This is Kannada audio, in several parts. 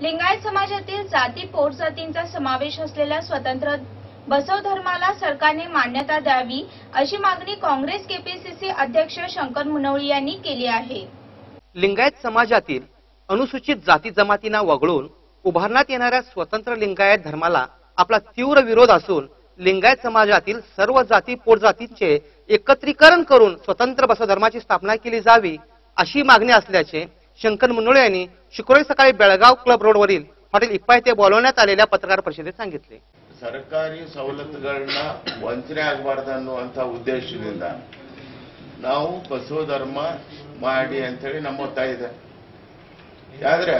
लिंगायत समाजातील जाती पोटजातींचा समावेश असलेल्या स्वतंत्र बसव धर्माला सरकारने मान्यता द्यावी अशी मागणी काँग्रेस केपीसीसी अध्यक्ष शंकर मुनवळी यांनी केली आहे। लिंगायत समाजातील अनुसूचित जाती जमातींना वगळून उभारण्यात येणाऱ्या स्वतंत्र लिंगायत धर्माला आपला तीव्र विरोध असून लिंगायत समाजातील सर्व जाती पोटजातींचे एकत्रीकरण करून स्वतंत्र बसव धर्माची स्थापना केली जावी अशी मागणी असल्याचे शंकर मुनवळे यांनी शुक्रवारी सकाळी बेळगाव क्लब रोडवरील हॉटेल इप्पा येथे बोलवण्यात आलेल्या पत्रकार परिषदेत सांगितले। ಸರ್ಕಾರಿ ಸವಲತ್ತುಗಳನ್ನ ವಂಚನೆ ಆಗಬಾರದು ಅನ್ನುವಂತ ಉದ್ದೇಶದಿಂದ ನಾವು ಬಸವ ಧರ್ಮ ಮಾಡಿ ಅಂತ ಹೇಳಿ ನಮ್ಮ ಒತ್ತಾಯ ಇದೆ। ಆದ್ರೆ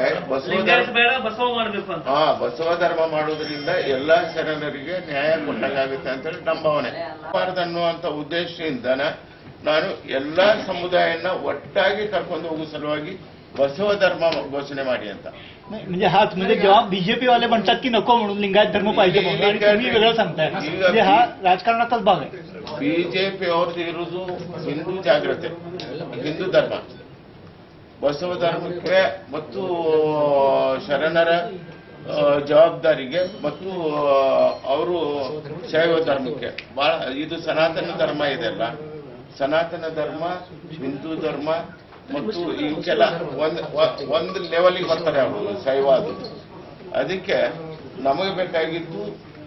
ಬಸವ ಧರ್ಮ ಮಾಡೋದ್ರಿಂದ ಎಲ್ಲಾ ಶರಣರಿಗೆ ನ್ಯಾಯ ಕೊಟ್ಟಾಗುತ್ತೆ ಅಂತ ಹೇಳಿ ನಮ್ಮ ಭಾವನೆ ಅನ್ನುವಂತ ಉದ್ದೇಶದಿಂದ ನಾನು ಎಲ್ಲಾ ಸಮುದಾಯನ ಒಟ್ಟಾಗಿ ಕರ್ಕೊಂಡು ಹೋಗುವ ಸಲುವಾಗಿ बसव धर्म घोषणे माडी ಅಂತ म्हणजे हाच म्हणजे जेव्हा बीजेपी वाले म्हणतात की नको म्हणून लिंगायत धर्म पाहिजे म्हणून आणि तुम्ही वेगळं सांगताय म्हणजे हा राजकारणाचाच भाग आहे। बीजेपी ಅವ್ರದ್ದು ಇರುವುದು ಹಿಂದೂ ಜಾಗೃತಿ ಹಿಂದೂ ಧರ್ಮ ಬಸವ ಧರ್ಮಕ್ಕೆ ಮತ್ತು ಶರಣರ ಜವಾಬ್ದಾರಿಗೆ ಮತ್ತು ಅವರು ಶೈವ ಧರ್ಮಕ್ಕೆ ಬಹಳ ಇದು ಸನಾತನ ಧರ್ಮ ಇದೆಲ್ಲ ಸನಾತನ ಧರ್ಮ ಹಿಂದೂ ಧರ್ಮ ಮತ್ತು ಇಂಕೆಲ್ಲ ಒಂದು ಲೆವೆಲ್ಗೆ ಬರ್ತಾರೆ ಅವರು ಶೈವ ಅದು ಅದಕ್ಕೆ ನಮಗೆ ಬೇಕಾಗಿದ್ದು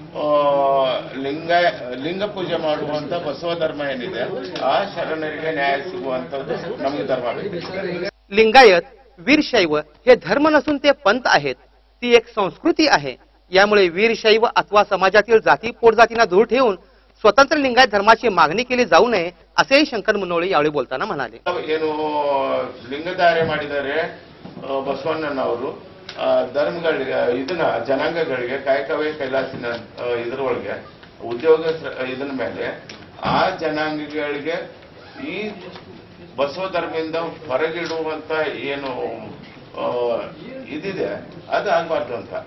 ಲಿಂಗ ಪೂಜೆ ಮಾಡುವಂತ ಬಸವ धर्म ಏನಿದೆ ಆ ಶರಣರಿಗೆ ನ್ಯಾಯ ಸಿಗುವಂತದ್ದು ನಮಗೆ धर्म ಬೇಕು। लिंगायत वीरशैव हे धर्म नसून ते पंथ आहेत, ती एक संस्कृती आहे। यामुळे वीरशैव अथवा समाजातील जाती पोटजातींना दूर ठेवून स्वतंत्र लिंगायत धर्माची मागणी केली जाऊ नये असेही शंकर मुनवळे यावेळी बोलताना म्हणाले। ಏನು ಲಿಂಗಧಾರೆ ಮಾಡಿದರೆ ಬಸವಣ್ಣನವರು ಧರ್ಮಗಳಿಗೆ ಇದನ್ನ ಜನಾಂಗಗಳಿಗೆ ಕಾಯಕವೇ ಕೈಲಾಸಿನ ಇದರೊಳಗೆ ಉದ್ಯೋಗ ಇದನ್ನ ಮೇಲೆ ಆ ಜನಾಂಗಗಳಿಗೆ ಈ ಬಸವ ಧರ್ಮದಿಂದ ಹೊರಗಿಡುವಂತ ಏನು ಇದಿದೆ ಅದು ಆಗಬಾರ್ದು ಅಂತ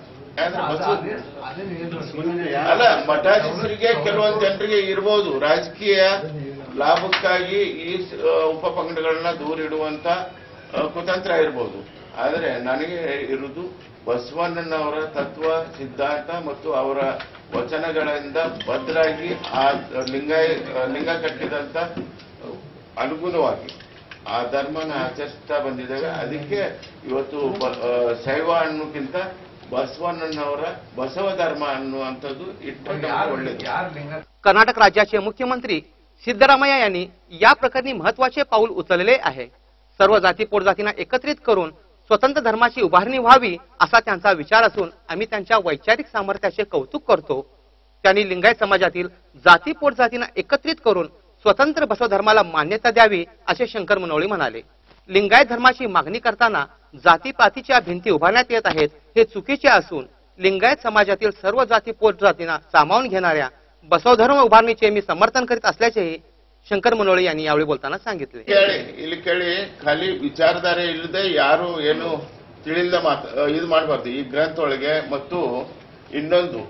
ಅಲ್ಲ ಮಠಾಧೀಶರಿಗೆ ಕೆಲವೊಂದು ಜನರಿಗೆ ಇರಬಹುದು ರಾಜಕೀಯ ಲಾಭಕ್ಕಾಗಿ ಈ ಉಪಪಂಗಡಗಳನ್ನ ದೂರ ಇಡುವಂತ ಕುತಂತ್ರ ಇರಬಹುದು। ಆದರೆ ನನಗೆ ಇರುವುದು ಬಸವಣ್ಣನವರ ತತ್ವ ಸಿದ್ಧಾಂತ ಮತ್ತು ಅವರ ವಚನಗಳಿಂದ ಬದ್ಧರಾಗಿ ಆ ಲಿಂಗ ಕಟ್ಟಿದಂತ ಅನುಗುಣವಾಗಿ ಆ ಧರ್ಮನ ಆಚರಿಸ್ತಾ ಬಂದಿದ್ದೇವೆ। ಅದಕ್ಕೆ ಇವತ್ತು ಶೈವ ಅನ್ನೋಕ್ಕಿಂತ ಬಸವಣ್ಣನವರ ಬಸವ ಧರ್ಮ ಅನ್ನುವಂಥದ್ದು ಇಟ್ಟರೆ ಒಳ್ಳೆಯದು। कर्नाटक राज्याचे मुख्यमंत्री सिद्धरामय्या यांनी या प्रकरणी महत्त्वाचे पाऊल उचलले आहे। सर्व जाती पोटजातींना एकत्रित करून स्वतंत्र धर्माची उभारणी व्हावी असा त्यांचा विचार असून आम्ही त्यांच्या वैचारिक सामर्थ्याचे कौतुक करतो। त्यांनी लिंगायत समाजातील जाती पोटजातींना एकत्रित करून स्वतंत्र बसव धर्माला मान्यता द्यावी असे शंकर मुनवळे म्हणाले। लिंगायत धर्माची मागणी करताना जातीपातीच्या भिंती उभारण्यात येत आहेत हे चुकीचे असून लिंगायत समाजातील सर्व जाती पोटजातींना सामावून घेणाऱ्या बसव धर्म उभारणीचे मी समर्थन करीत असल्याचेही शंकर मुनवळे यांनी यावेळी बोलताना सांगितले। ಇಲ್ಲಿ ಕೇಳಿ ಖಾಲಿ ವಿಚಾರಧಾರೆ ಇಲ್ಲದೆ ಯಾರು ಏನು ತಿಳಿದ ಇದು ಮಾಡಬಾರ್ದು। ಈ ಗ್ರಂಥ ಒಳಗೆ ಮತ್ತು ಇನ್ನೊಂದು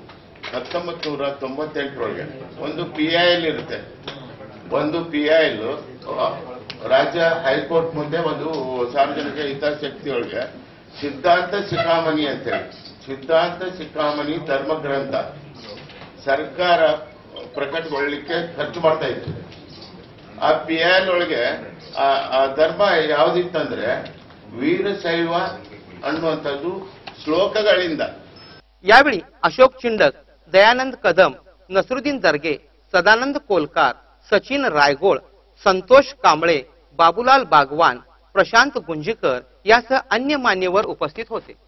1998 ಒಳಗೆ ಒಂದು PIL ಇರುತ್ತೆ। ಒಂದು PIL ರಾಜ್ಯ ಹೈಕೋರ್ಟ್ ಮುಂದೆ ಒಂದು ಸಾರ್ವಜನಿಕ ಹಿತಾಸಕ್ತಿ ಒಳಗೆ ಸಿದ್ಧಾಂತ ಶಿಖಾಮಣಿ ಅಂತೇಳಿ ಸಿದ್ಧಾಂತ ಶಿಖಾಮಣಿ ಧರ್ಮ ಗ್ರಂಥ ಸರ್ಕಾರ ಪ್ರಕಟಗೊಳ್ಳಲಿಕ್ಕೆ ಖರ್ಚು ಮಾಡ್ತಾ ಇತ್ತು। ಆ PIL ಒಳಗೆ ಆ ಧರ್ಮ ಯಾವುದಿತ್ತಂದ್ರೆ ವೀರಶೈವ ಅನ್ನುವಂಥದ್ದು ಶ್ಲೋಕಗಳಿಂದ। यावेळी अशोक चिंडक, दयानंद कदम, नसरुद्दीन दर्गे, सदानंद कोलकार, सचिन रायगोळ, संतोष कांबळे, बाबूलाल बागवान, प्रशांत गुंजीकर यासह अन्य मान्यवर उपस्थित होते।